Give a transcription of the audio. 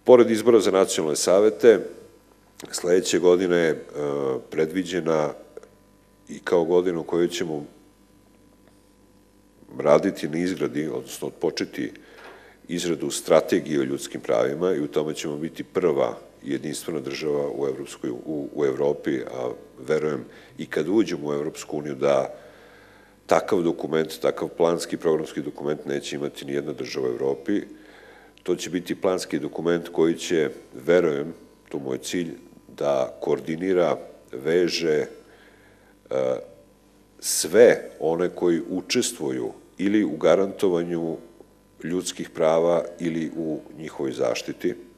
Pored izbora za nacionalne savete, sledeće godine je predviđena i kao godina u kojoj ćemo raditi na izgradi, odnosno odpočeti izradu strategije o ljudskim pravima i u tome ćemo biti prva jedinstvena država u Evropi, a verujem i kad uđemo u Evropsku uniju da takav dokument, takav planski programski dokument neće imati ni jedna država u Evropi. To će biti planski dokument koji će, verujem, to je moj cilj, da koordinira, veže sve one koji učestvuju ili u garantovanju ljudskih prava ili u njihovoj zaštiti.